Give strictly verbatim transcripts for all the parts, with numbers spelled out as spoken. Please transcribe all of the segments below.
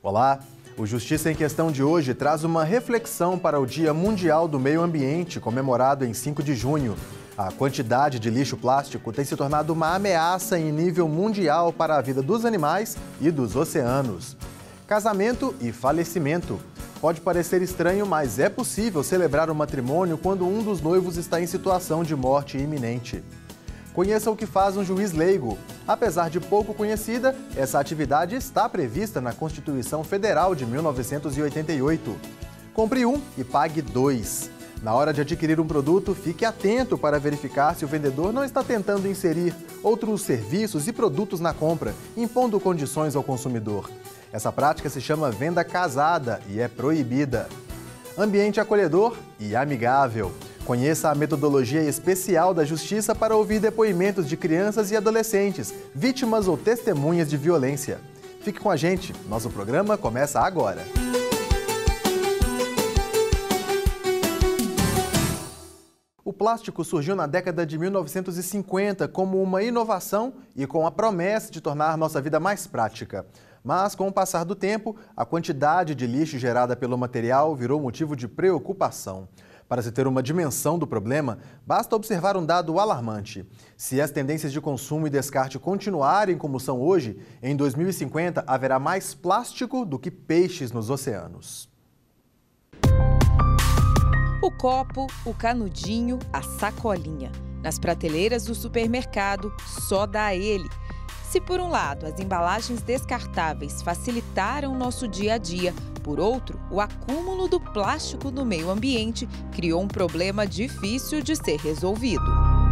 Olá! O Justiça em Questão de hoje traz uma reflexão para o Dia Mundial do Meio Ambiente, comemorado em cinco de junho. A quantidade de lixo plástico tem se tornado uma ameaça em nível mundial para a vida dos animais e dos oceanos. Casamento e falecimento. Pode parecer estranho, mas é possível celebrar o matrimônio quando um dos noivos está em situação de morte iminente. Conheça o que faz um juiz leigo. Apesar de pouco conhecida, essa atividade está prevista na Constituição Federal de mil novecentos e oitenta e oito. Compre um e pague dois. Na hora de adquirir um produto, fique atento para verificar se o vendedor não está tentando inserir outros serviços e produtos na compra, impondo condições ao consumidor. Essa prática se chama venda casada e é proibida. Ambiente acolhedor e amigável. Conheça a metodologia especial da Justiça para ouvir depoimentos de crianças e adolescentes, vítimas ou testemunhas de violência. Fique com a gente, nosso programa começa agora. O plástico surgiu na década de mil novecentos e cinquenta como uma inovação e com a promessa de tornar nossa vida mais prática. Mas, com o passar do tempo, a quantidade de lixo gerada pelo material virou motivo de preocupação. Para se ter uma dimensão do problema, basta observar um dado alarmante. Se as tendências de consumo e descarte continuarem como são hoje, em dois mil e cinquenta haverá mais plástico do que peixes nos oceanos. O copo, o canudinho, a sacolinha. Nas prateleiras do supermercado, só dá a ele. Se por um lado as embalagens descartáveis facilitaram nosso dia a dia, por outro, o acúmulo do plástico no meio ambiente criou um problema difícil de ser resolvido.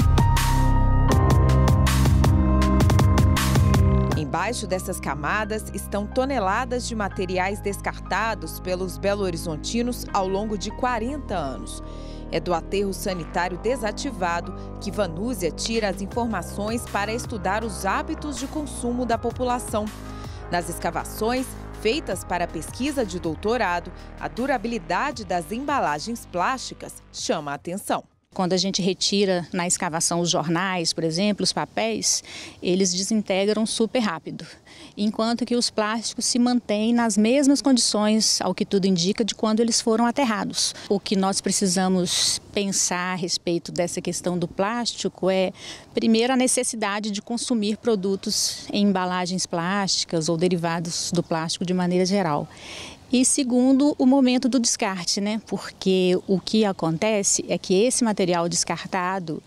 Embaixo dessas camadas estão toneladas de materiais descartados pelos belo-horizontinos ao longo de quarenta anos. É do aterro sanitário desativado que Vanúzia tira as informações para estudar os hábitos de consumo da população. Nas escavações, feitas para pesquisa de doutorado, a durabilidade das embalagens plásticas chama a atenção. Quando a gente retira na escavação os jornais, por exemplo, os papéis, eles desintegram super rápido, enquanto que os plásticos se mantêm nas mesmas condições, ao que tudo indica, de quando eles foram aterrados. O que nós precisamos pensar a respeito dessa questão do plástico é, primeiro, a necessidade de consumir produtos em embalagens plásticas ou derivados do plástico de maneira geral. E segundo, o momento do descarte, né? Porque o que acontece é que esse material descartado,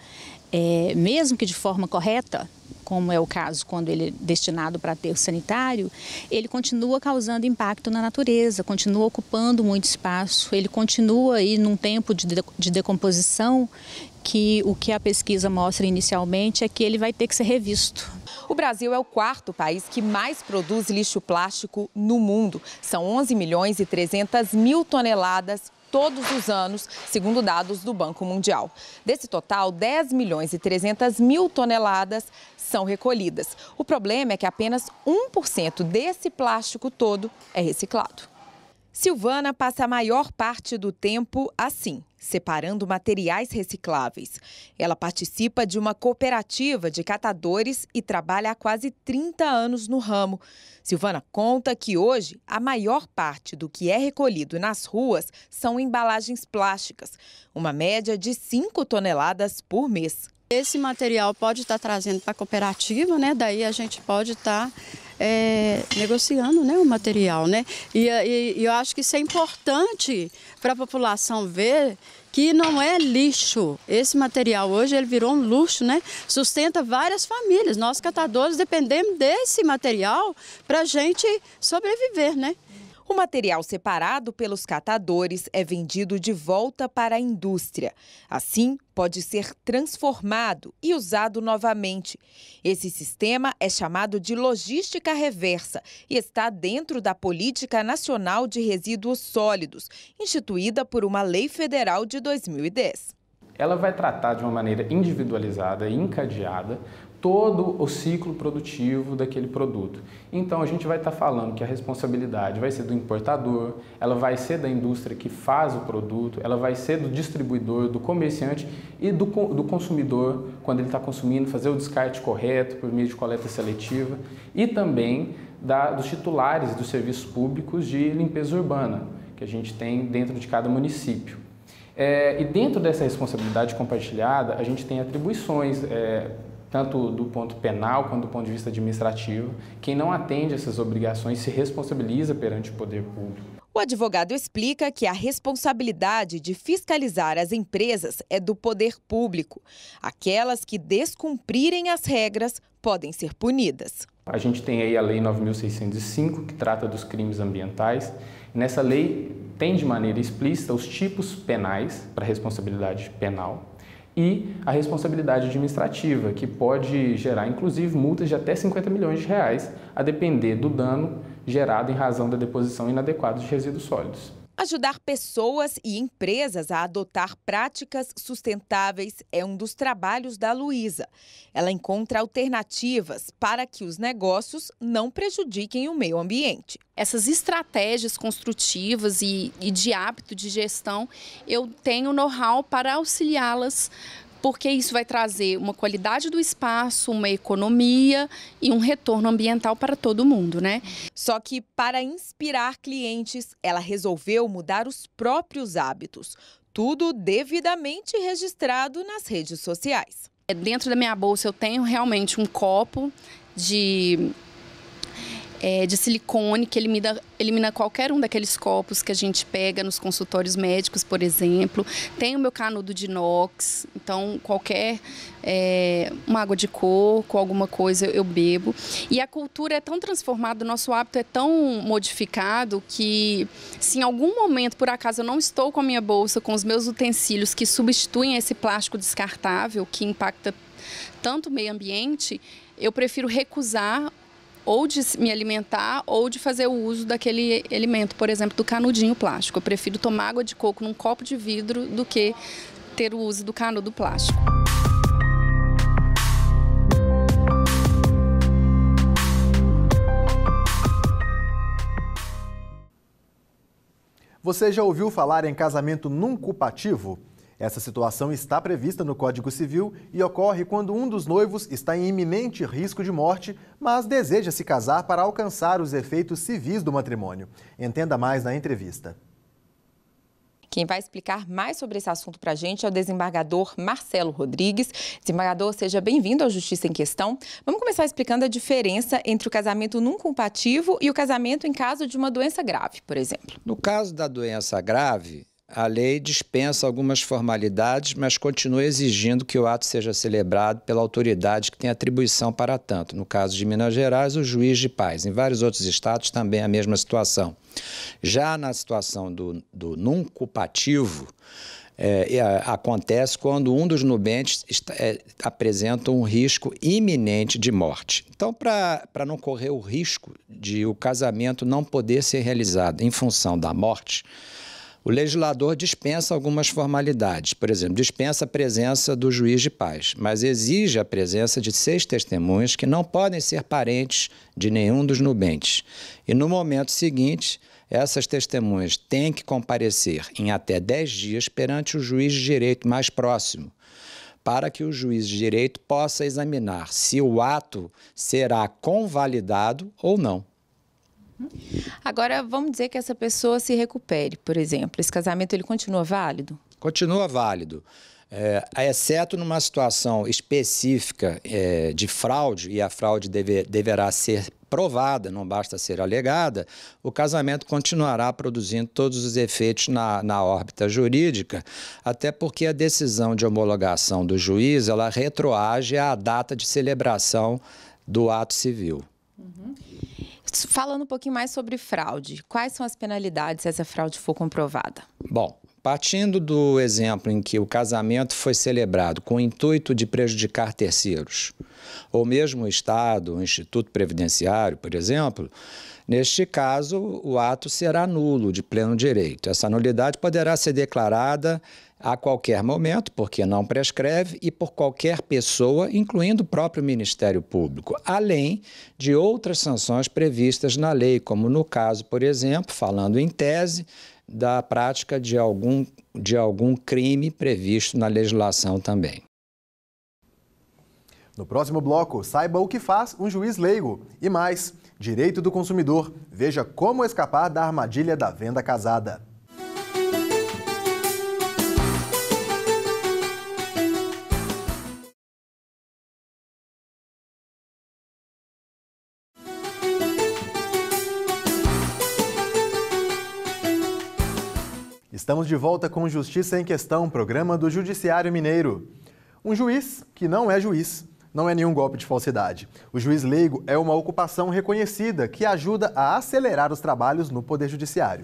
é, mesmo que de forma correta, como é o caso quando ele é destinado para aterro sanitário, ele continua causando impacto na natureza, continua ocupando muito espaço, ele continua aí num tempo de, de, de decomposição que o que a pesquisa mostra inicialmente é que ele vai ter que ser revisto. O Brasil é o quarto país que mais produz lixo plástico no mundo. São onze milhões e trezentas mil toneladas todos os anos, segundo dados do Banco Mundial. Desse total, dez milhões e trezentas mil toneladas são recolhidas. O problema é que apenas um por cento desse plástico todo é reciclado. Silvana passa a maior parte do tempo assim, separando materiais recicláveis. Ela participa de uma cooperativa de catadores e trabalha há quase trinta anos no ramo. Silvana conta que hoje a maior parte do que é recolhido nas ruas são embalagens plásticas, uma média de cinco toneladas por mês. Esse material pode estar trazendo para a cooperativa, né? Daí a gente pode estar é, negociando, né, o material, né? E, e, e eu acho que isso é importante para a população ver que não é lixo. Esse material hoje ele virou um luxo, né? Sustenta várias famílias. Nós catadores dependemos desse material para a gente sobreviver, né? O material separado pelos catadores é vendido de volta para a indústria. Assim, pode ser transformado e usado novamente. Esse sistema é chamado de logística reversa e está dentro da Política Nacional de Resíduos Sólidos, instituída por uma lei federal de dois mil e dez. Ela vai tratar de uma maneira individualizada e encadeada todo o ciclo produtivo daquele produto. Então a gente vai estar falando que a responsabilidade vai ser do importador, ela vai ser da indústria que faz o produto, ela vai ser do distribuidor, do comerciante e do, do consumidor, quando ele está consumindo, fazer o descarte correto por meio de coleta seletiva, e também da, dos titulares dos serviços públicos de limpeza urbana, que a gente tem dentro de cada município. É, e dentro dessa responsabilidade compartilhada, a gente tem atribuições, é, tanto do ponto penal quanto do ponto de vista administrativo. Quem não atende essas obrigações se responsabiliza perante o poder público. O advogado explica que a responsabilidade de fiscalizar as empresas é do poder público. Aquelas que descumprirem as regras podem ser punidas. A gente tem aí a Lei nove mil seiscentos e cinco, que trata dos crimes ambientais. Nessa lei tem de maneira explícita os tipos penais para responsabilidade penal e a responsabilidade administrativa, que pode gerar inclusive multas de até cinquenta milhões de reais, a depender do dano gerado em razão da deposição inadequada de resíduos sólidos. Ajudar pessoas e empresas a adotar práticas sustentáveis é um dos trabalhos da Luísa. Ela encontra alternativas para que os negócios não prejudiquem o meio ambiente. Essas estratégias construtivas e, e de hábito de gestão, eu tenho know-how para auxiliá-las, porque isso vai trazer uma qualidade do espaço, uma economia e um retorno ambiental para todo mundo, né? Só que, para inspirar clientes, ela resolveu mudar os próprios hábitos. Tudo devidamente registrado nas redes sociais. Dentro da minha bolsa eu tenho realmente um copo de... É, de silicone, que elimina, elimina qualquer um daqueles copos que a gente pega nos consultórios médicos, por exemplo. Tem o meu canudo de inox, então qualquer é, uma água de coco, alguma coisa eu bebo. E a cultura é tão transformada, o nosso hábito é tão modificado que se em algum momento, por acaso, eu não estou com a minha bolsa, com os meus utensílios que substituem esse plástico descartável, que impacta tanto o meio ambiente, eu prefiro recusar ou de me alimentar ou de fazer o uso daquele alimento, por exemplo, do canudinho plástico. Eu prefiro tomar água de coco num copo de vidro do que ter o uso do canudo plástico. Você já ouviu falar em casamento nunculpativo? Essa situação está prevista no Código Civil e ocorre quando um dos noivos está em iminente risco de morte, mas deseja se casar para alcançar os efeitos civis do matrimônio. Entenda mais na entrevista. Quem vai explicar mais sobre esse assunto para a gente é o desembargador Marcelo Rodrigues. Desembargador, seja bem-vindo ao Justiça em Questão. Vamos começar explicando a diferença entre o casamento nunculpativo e o casamento em caso de uma doença grave, por exemplo. No caso da doença grave, a lei dispensa algumas formalidades, mas continua exigindo que o ato seja celebrado pela autoridade que tem atribuição para tanto. No caso de Minas Gerais, o juiz de paz. Em vários outros estados também é a mesma situação. Já na situação do, do nunculpativo, é, é, acontece quando um dos nubentes está, é, apresenta um risco iminente de morte. Então, para não correr o risco de o casamento não poder ser realizado em função da morte, o legislador dispensa algumas formalidades. Por exemplo, dispensa a presença do juiz de paz, mas exige a presença de seis testemunhas que não podem ser parentes de nenhum dos nubentes. E no momento seguinte, essas testemunhas têm que comparecer em até dez dias perante o juiz de direito mais próximo, para que o juiz de direito possa examinar se o ato será convalidado ou não. Agora, vamos dizer que essa pessoa se recupere, por exemplo. Esse casamento, ele continua válido? Continua válido, é, exceto numa situação específica é, de fraude, e a fraude deve, deverá ser provada, não basta ser alegada, o casamento continuará produzindo todos os efeitos na, na órbita jurídica, até porque a decisão de homologação do juiz, ela retroage à data de celebração do ato civil. Uhum. Falando um pouquinho mais sobre fraude, quais são as penalidades se essa fraude for comprovada? Bom, partindo do exemplo em que o casamento foi celebrado com o intuito de prejudicar terceiros, ou mesmo o Estado, o Instituto Previdenciário, por exemplo, neste caso, o ato será nulo de pleno direito. Essa nulidade poderá ser declarada a qualquer momento, porque não prescreve, e por qualquer pessoa, incluindo o próprio Ministério Público, além de outras sanções previstas na lei, como no caso, por exemplo, falando em tese, da prática de algum, de algum crime previsto na legislação também. No próximo bloco, saiba o que faz um juiz leigo. E mais, direito do consumidor. Veja como escapar da armadilha da venda casada. Estamos de volta com Justiça em Questão, programa do Judiciário Mineiro. Um juiz que não é juiz, não é nenhum golpe de falsidade. O juiz leigo é uma ocupação reconhecida que ajuda a acelerar os trabalhos no Poder Judiciário.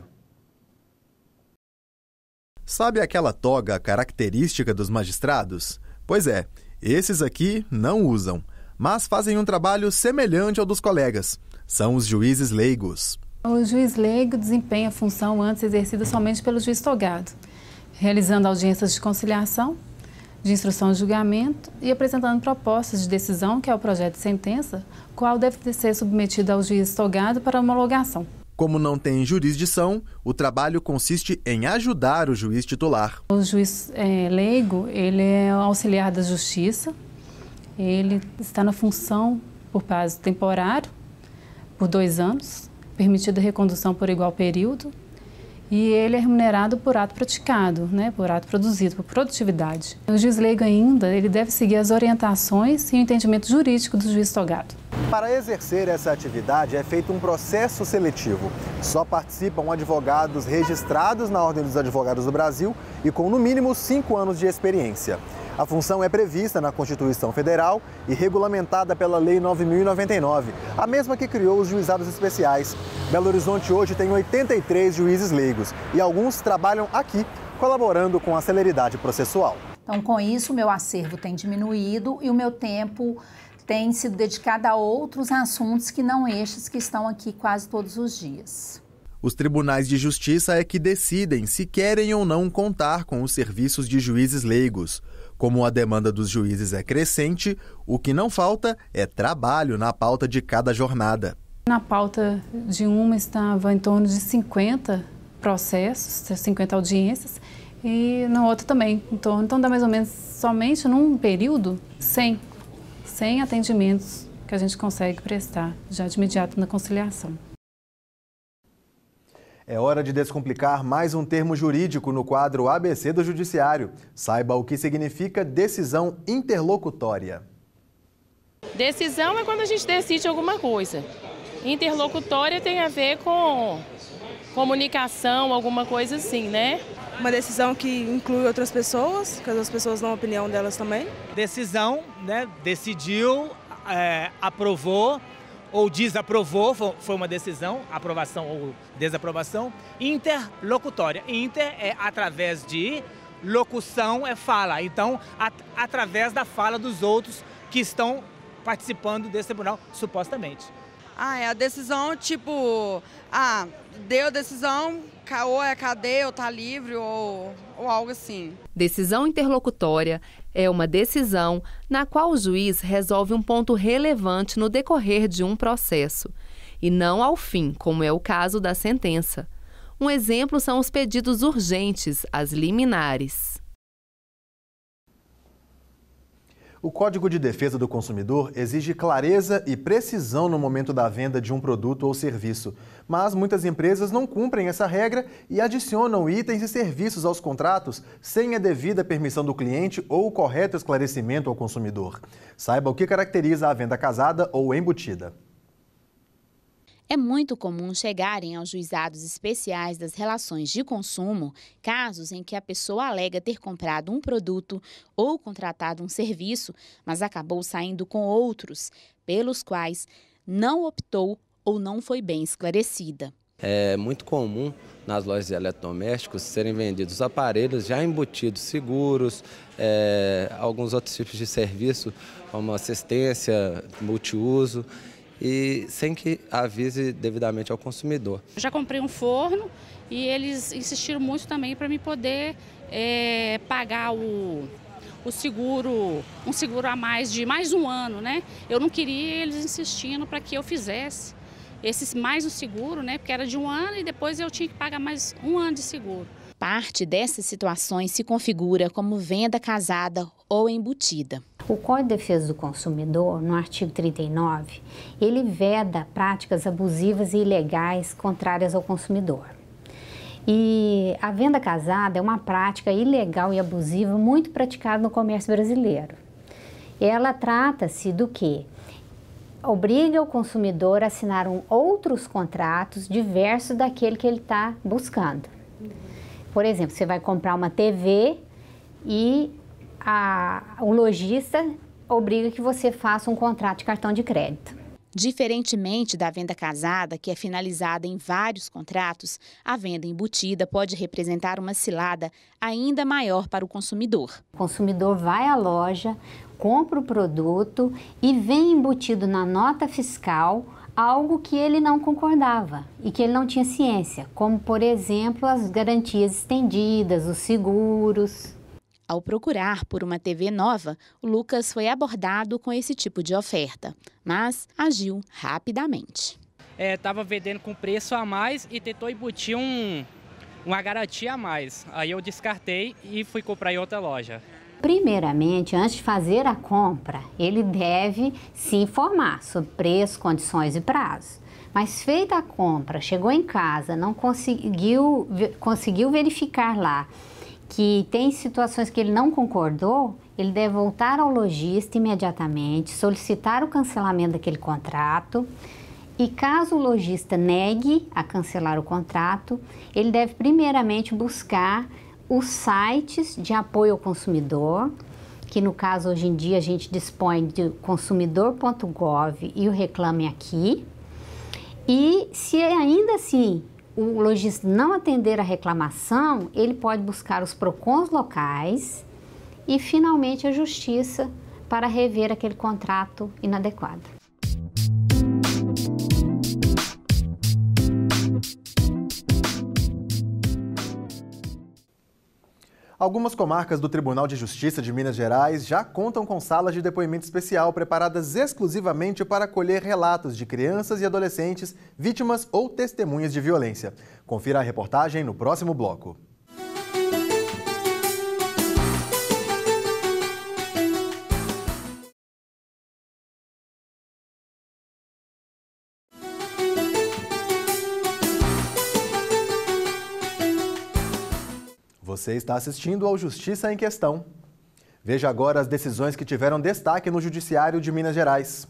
Sabe aquela toga característica dos magistrados? Pois é, esses aqui não usam, mas fazem um trabalho semelhante ao dos colegas. São os juízes leigos. O juiz leigo desempenha a função antes exercida somente pelo juiz togado, realizando audiências de conciliação, de instrução de julgamento e apresentando propostas de decisão, que é o projeto de sentença, qual deve ser submetido ao juiz togado para homologação. Como não tem jurisdição, o trabalho consiste em ajudar o juiz titular. O juiz é, leigo, ele é auxiliar da justiça, ele está na função por prazo temporário, por dois anos, permitida recondução por igual período, e ele é remunerado por ato praticado, né, por ato produzido, por produtividade. O juiz leigo ainda, ele deve seguir as orientações e o entendimento jurídico do juiz togado. Para exercer essa atividade é feito um processo seletivo. Só participam advogados registrados na Ordem dos Advogados do Brasil e com no mínimo cinco anos de experiência. A função é prevista na Constituição Federal e regulamentada pela Lei nove mil e noventa e nove, a mesma que criou os juizados especiais. Belo Horizonte hoje tem oitenta e três juízes leigos e alguns trabalham aqui, colaborando com a celeridade processual. Então, com isso, o meu acervo tem diminuído e o meu tempo tem sido dedicado a outros assuntos que não estes que estão aqui quase todos os dias. Os tribunais de justiça é que decidem se querem ou não contar com os serviços de juízes leigos. Como a demanda dos juízes é crescente, o que não falta é trabalho na pauta de cada jornada. Na pauta de uma estava em torno de cinquenta processos, cinquenta audiências, e na outra também, em torno, então dá mais ou menos somente num período, cem, cem atendimentos que a gente consegue prestar já de imediato na conciliação. É hora de descomplicar mais um termo jurídico no quadro A B C do Judiciário. Saiba o que significa decisão interlocutória. Decisão é quando a gente decide alguma coisa. Interlocutória tem a ver com comunicação, alguma coisa assim, né? Uma decisão que inclui outras pessoas, que as pessoas dão a opinião delas também. Decisão, né? Decidiu, é, aprovou ou desaprovou, foi uma decisão, aprovação ou desaprovação. Interlocutória. Inter é através de, locução é fala. Então, at, através da fala dos outros que estão participando desse tribunal, supostamente. Ah, é a decisão tipo, ah, deu a decisão, ou é cadeia, ou tá livre, ou, ou algo assim. Decisão interlocutória é uma decisão na qual o juiz resolve um ponto relevante no decorrer de um processo, e não ao fim, como é o caso da sentença. Um exemplo são os pedidos urgentes, as liminares. O Código de Defesa do Consumidor exige clareza e precisão no momento da venda de um produto ou serviço. Mas muitas empresas não cumprem essa regra e adicionam itens e serviços aos contratos sem a devida permissão do cliente ou o correto esclarecimento ao consumidor. Saiba o que caracteriza a venda casada ou embutida. É muito comum chegarem aos juizados especiais das relações de consumo casos em que a pessoa alega ter comprado um produto ou contratado um serviço, mas acabou saindo com outros, pelos quais não optou ou não foi bem esclarecida. É muito comum nas lojas de eletrodomésticos serem vendidos aparelhos já embutidos, seguros, é, alguns outros tipos de serviço, como assistência, multiuso, e sem que avise devidamente ao consumidor. Eu já comprei um forno e eles insistiram muito também para me poder é, pagar o, o seguro, um seguro a mais de mais um ano, né? Eu não queria eles insistindo para que eu fizesse esse mais um seguro, né? Porque era de um ano e depois eu tinha que pagar mais um ano de seguro. Parte dessas situações se configura como venda casada ou embutida. O Código de Defesa do Consumidor, no artigo trinta e nove, ele veda práticas abusivas e ilegais contrárias ao consumidor. E a venda casada é uma prática ilegal e abusiva muito praticada no comércio brasileiro. Ela trata-se do quê? Obriga o consumidor a assinar um, outros contratos diversos daquele que ele está buscando. Por exemplo, você vai comprar uma T V e a, o lojista obriga que você faça um contrato de cartão de crédito. Diferentemente da venda casada, que é finalizada em vários contratos, a venda embutida pode representar uma cilada ainda maior para o consumidor. O consumidor vai à loja, compra o produto e vem embutido na nota fiscal algo que ele não concordava e que ele não tinha ciência, como, por exemplo, as garantias estendidas, os seguros. Ao procurar por uma T V nova, o Lucas foi abordado com esse tipo de oferta, mas agiu rapidamente. Estava é, vendendo com preço a mais e tentou embutir um, uma garantia a mais. Aí eu descartei e fui comprar em outra loja. Primeiramente, antes de fazer a compra, ele deve se informar sobre preço, condições e prazo. Mas feita a compra, chegou em casa, não conseguiu, conseguiu verificar lá que tem situações que ele não concordou, ele deve voltar ao lojista imediatamente, solicitar o cancelamento daquele contrato e caso o lojista negue a cancelar o contrato, ele deve primeiramente buscar os sites de apoio ao consumidor, que no caso hoje em dia a gente dispõe de consumidor ponto gov e o Reclame Aqui. E se ainda assim o lojista não atender a reclamação, ele pode buscar os PROCONs locais e finalmente a justiça para rever aquele contrato inadequado. Algumas comarcas do Tribunal de Justiça de Minas Gerais já contam com salas de depoimento especial preparadas exclusivamente para acolher relatos de crianças e adolescentes vítimas ou testemunhas de violência. Confira a reportagem no próximo bloco. Você está assistindo ao Justiça em Questão. Veja agora as decisões que tiveram destaque no Judiciário de Minas Gerais.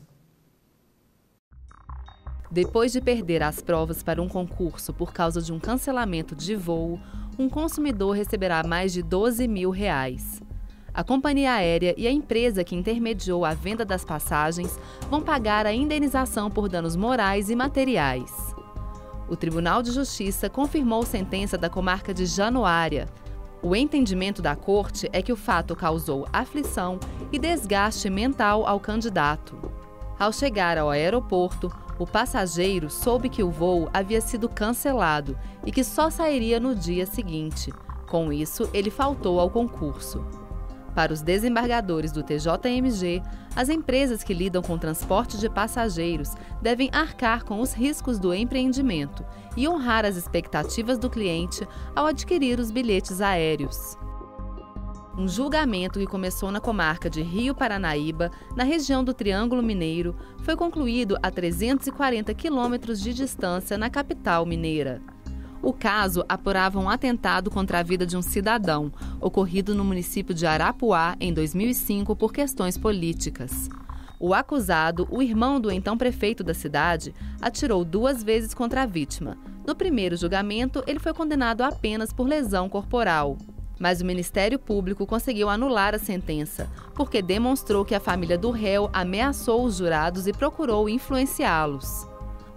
Depois de perder as provas para um concurso por causa de um cancelamento de voo, um consumidor receberá mais de doze mil reais. A companhia aérea e a empresa que intermediou a venda das passagens vão pagar a indenização por danos morais e materiais. O Tribunal de Justiça confirmou sentença da comarca de Januária. O entendimento da corte é que o fato causou aflição e desgaste mental ao candidato. Ao chegar ao aeroporto, o passageiro soube que o voo havia sido cancelado e que só sairia no dia seguinte. Com isso, ele faltou ao concurso. Para os desembargadores do T J M G, as empresas que lidam com transporte de passageiros devem arcar com os riscos do empreendimento e honrar as expectativas do cliente ao adquirir os bilhetes aéreos. Um julgamento que começou na comarca de Rio Paranaíba, na região do Triângulo Mineiro, foi concluído a trezentos e quarenta quilômetros de distância na capital mineira. O caso apurava um atentado contra a vida de um cidadão, ocorrido no município de Arapuá em dois mil e cinco por questões políticas. O acusado, o irmão do então prefeito da cidade, atirou duas vezes contra a vítima. No primeiro julgamento, ele foi condenado apenas por lesão corporal. Mas o Ministério Público conseguiu anular a sentença, porque demonstrou que a família do réu ameaçou os jurados e procurou influenciá-los.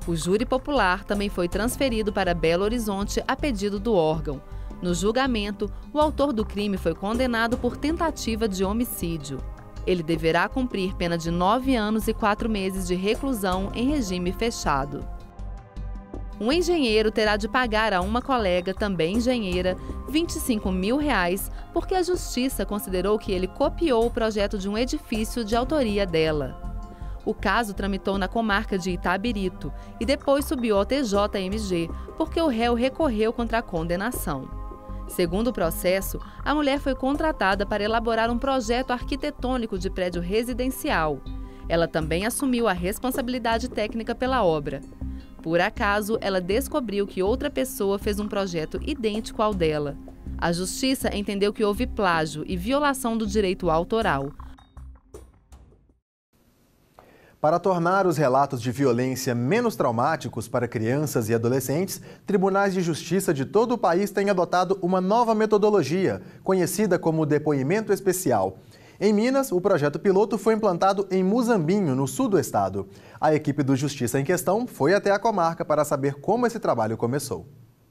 O júri popular também foi transferido para Belo Horizonte a pedido do órgão. No julgamento, o autor do crime foi condenado por tentativa de homicídio. Ele deverá cumprir pena de nove anos e quatro meses de reclusão em regime fechado. Um engenheiro terá de pagar a uma colega, também engenheira, vinte e cinco mil reais, porque a justiça considerou que ele copiou o projeto de um edifício de autoria dela. O caso tramitou na comarca de Itabirito e depois subiu ao T J M G, porque o réu recorreu contra a condenação. Segundo o processo, a mulher foi contratada para elaborar um projeto arquitetônico de prédio residencial. Ela também assumiu a responsabilidade técnica pela obra. Por acaso, ela descobriu que outra pessoa fez um projeto idêntico ao dela. A justiça entendeu que houve plágio e violação do direito autoral. Para tornar os relatos de violência menos traumáticos para crianças e adolescentes, tribunais de justiça de todo o país têm adotado uma nova metodologia, conhecida como depoimento especial. Em Minas, o projeto piloto foi implantado em Muzambinho, no sul do estado. A equipe do Justiça em questão foi até a comarca para saber como esse trabalho começou.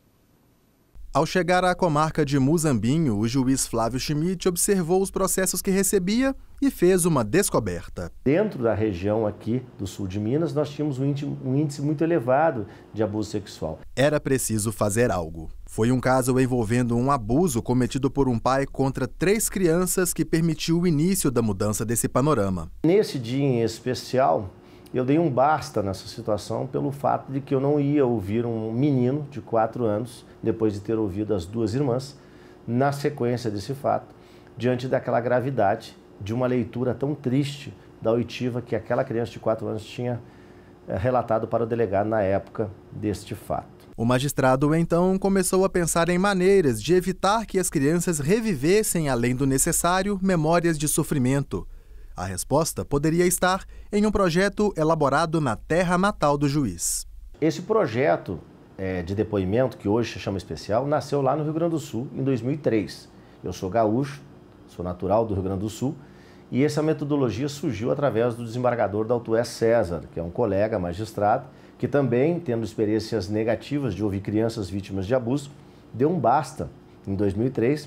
Ao chegar à comarca de Muzambinho, o juiz Flávio Schmidt observou os processos que recebia e fez uma descoberta. Dentro da região aqui do sul de Minas, nós tínhamos um índice, um índice muito elevado de abuso sexual. Era preciso fazer algo. Foi um caso envolvendo um abuso cometido por um pai contra três crianças que permitiu o início da mudança desse panorama. Nesse dia em especial, eu dei um basta nessa situação pelo fato de que eu não ia ouvir um menino de quatro anos, depois de ter ouvido as duas irmãs, na sequência desse fato, diante daquela gravidade de uma leitura tão triste da oitiva que aquela criança de quatro anos tinha é, relatado para o delegado na época deste fato. O magistrado, então, começou a pensar em maneiras de evitar que as crianças revivessem, além do necessário, memórias de sofrimento. A resposta poderia estar em um projeto elaborado na terra natal do juiz. Esse projeto é, de depoimento, que hoje se chama especial, nasceu lá no Rio Grande do Sul, em dois mil e três. Eu sou gaúcho, sou natural do Rio Grande do Sul, e essa metodologia surgiu através do desembargador da Autué César, que é um colega magistrado, que também, tendo experiências negativas de ouvir crianças vítimas de abuso, deu um basta em dois mil e três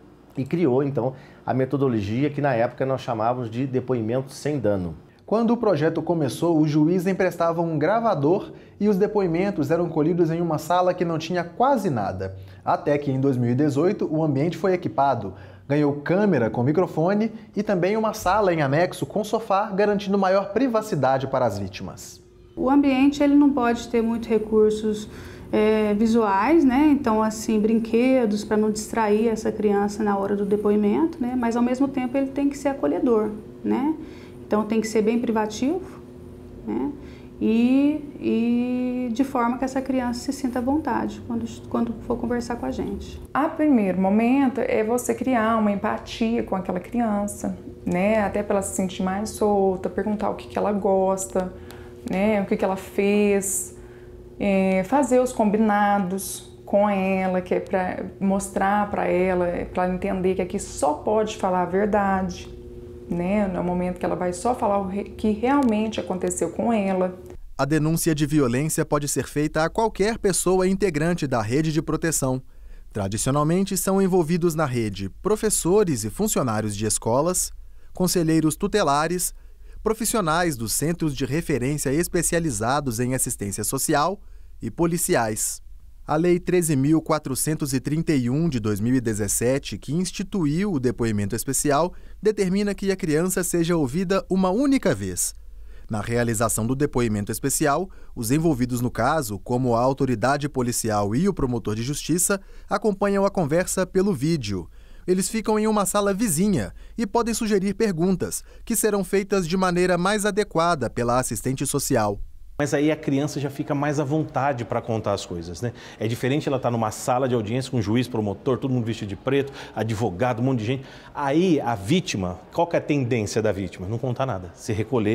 e criou, então, a metodologia que na época nós chamávamos de depoimento sem dano. Quando o projeto começou, o juiz emprestava um gravador e os depoimentos eram colhidos em uma sala que não tinha quase nada. Até que em dois mil e dezoito o ambiente foi equipado, ganhou câmera com microfone e também uma sala em anexo com sofá, garantindo maior privacidade para as vítimas. O ambiente ele não pode ter muitos recursos é, visuais, né? Então assim, brinquedos para não distrair essa criança na hora do depoimento, né? Mas ao mesmo tempo ele tem que ser acolhedor, né? Então tem que ser bem privativo, né? E, e de forma que essa criança se sinta à vontade quando, quando for conversar com a gente. A primeiro momento é você criar uma empatia com aquela criança, né? Até para ela se sentir mais solta, perguntar o que, que ela gosta, né? O que, que ela fez, é, fazer os combinados com ela, que é para mostrar para ela, para ela entender que aqui só pode falar a verdade, né? No momento que ela vai só falar o que realmente aconteceu com ela. A denúncia de violência pode ser feita a qualquer pessoa integrante da rede de proteção. Tradicionalmente, são envolvidos na rede professores e funcionários de escolas, conselheiros tutelares, profissionais dos centros de referência especializados em assistência social e policiais. A Lei treze mil quatrocentos e trinta e um de dois mil e dezessete, que instituiu o depoimento especial, determina que a criança seja ouvida uma única vez. Na realização do depoimento especial, os envolvidos no caso, como a autoridade policial e o promotor de justiça, acompanham a conversa pelo vídeo. Eles ficam em uma sala vizinha e podem sugerir perguntas, que serão feitas de maneira mais adequada pela assistente social. Mas aí a criança já fica mais à vontade para contar as coisas, né? É diferente ela estar numa sala de audiência com um juiz, promotor, todo mundo vestido de preto, advogado, um monte de gente. Aí a vítima, qual que é a tendência da vítima? Não contar nada, se recolher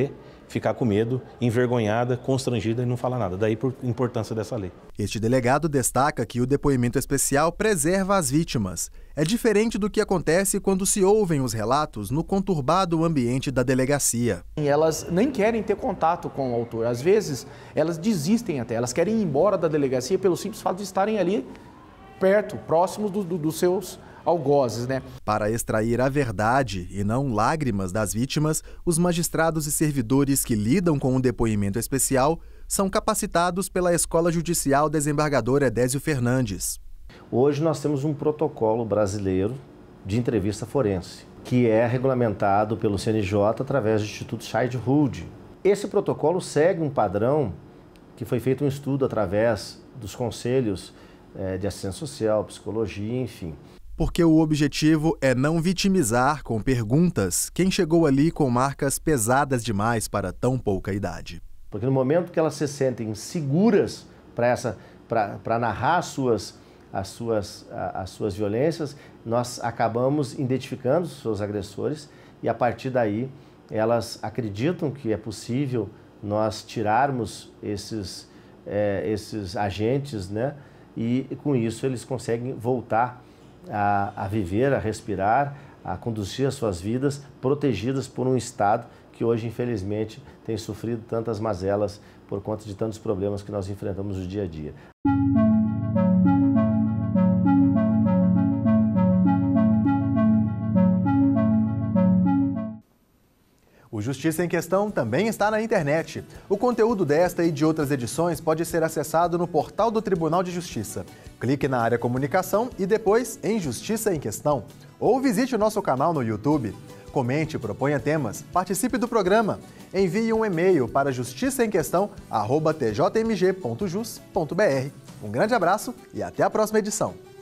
ficar com medo, envergonhada, constrangida e não falar nada. Daí a importância dessa lei. Este delegado destaca que o depoimento especial preserva as vítimas. É diferente do que acontece quando se ouvem os relatos no conturbado ambiente da delegacia. Elas nem querem ter contato com o autor. Às vezes, elas desistem até. Elas querem ir embora da delegacia pelo simples fato de estarem ali perto, próximos do, do, dos seus algozes, né? Para extrair a verdade e não lágrimas das vítimas, os magistrados e servidores que lidam com o depoimento especial são capacitados pela Escola Judicial Desembargador Edésio Fernandes. Hoje nós temos um protocolo brasileiro de entrevista forense, que é regulamentado pelo C N J através do Instituto Childhood. Esse protocolo segue um padrão que foi feito um estudo através dos conselhos eh, de assistência social, psicologia, enfim. Porque o objetivo é não vitimizar com perguntas quem chegou ali com marcas pesadas demais para tão pouca idade. Porque no momento que elas se sentem seguras para essa, para narrar as suas, as, suas, as suas violências, nós acabamos identificando os seus agressores e a partir daí elas acreditam que é possível nós tirarmos esses, é, esses agentes, né? E com isso eles conseguem voltar A, a viver, a respirar, a conduzir as suas vidas protegidas por um Estado que hoje, infelizmente, tem sofrido tantas mazelas por conta de tantos problemas que nós enfrentamos no dia a dia. O Justiça em Questão também está na internet. O conteúdo desta e de outras edições pode ser acessado no portal do Tribunal de Justiça. Clique na área Comunicação e depois em Justiça em Questão. Ou visite o nosso canal no YouTube. Comente, proponha temas, participe do programa. Envie um e-mail para justiçaemquestão arroba t j m g ponto jus ponto b r. Um grande abraço e até a próxima edição.